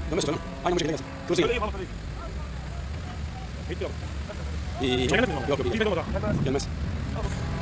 Dönmez sonra. Aynen bu şekilde gelsin. Kılıcı Öyle gel. iyi balık değil. Gitti yok. İyi iyi. Gelmez mi? Yok yok iyi. Gidelim o zaman. Gelmez. Al.